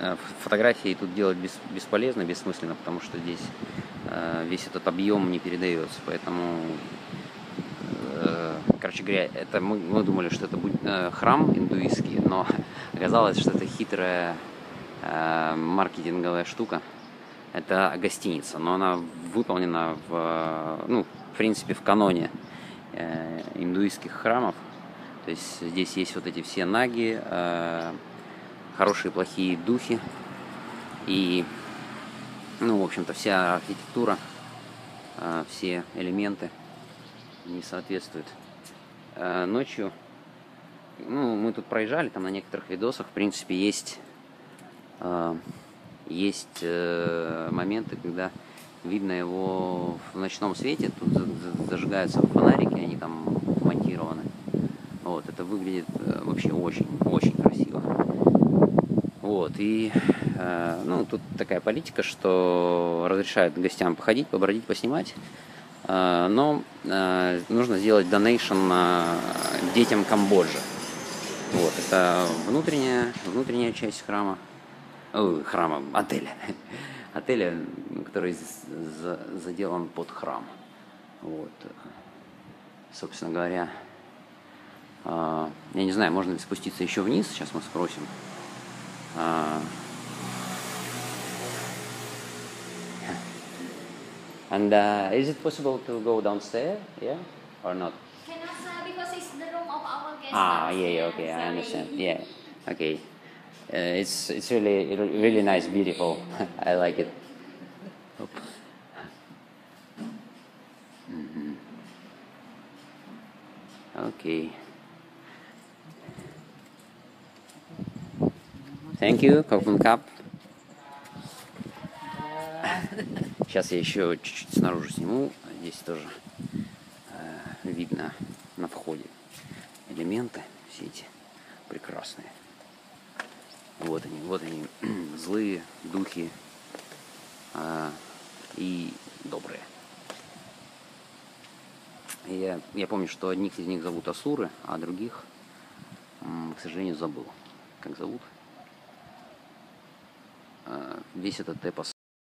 фотографии тут делать бесполезно, бессмысленно, потому что здесь весь этот объем не передается, поэтому, короче говоря, это мы думали, что это будет храм индуистский, но оказалось, что это хитрая маркетинговая штука. Это гостиница, но она выполнена в принципе, в каноне индуистских храмов. То есть здесь есть вот эти все наги, хорошие и плохие духи. И, в общем-то, вся архитектура, все элементы не соответствуют. Ночью, мы тут проезжали, там на некоторых видосах, в принципе, есть моменты, когда видно его в ночном свете. Тут зажигаются фонарики, они там монтированы. Вот, это выглядит вообще очень красиво. Вот, и тут такая политика, что разрешают гостям походить, побродить, поснимать, но нужно сделать донейшн детям Камбоджи. Вот, это внутренняя часть отеля, который заделан под храм. Вот, собственно говоря, я не знаю, можно ли спуститься еще вниз, сейчас мы спросим. And is it possible to go downstairs, yeah, or not? Cannot, because it's the room of our guest. Yeah, okay, I understand. Yeah, okay. It's really nice, beautiful. I like it. Okay. Thank you, Coffin Cup. Сейчас я еще чуть-чуть снаружи сниму. Здесь тоже видно на входе элементы все эти прекрасные. Вот они, злые духи и добрые. Я помню, что одних из них зовут асуры, а других, к сожалению, забыл, как зовут. Весь этот эпос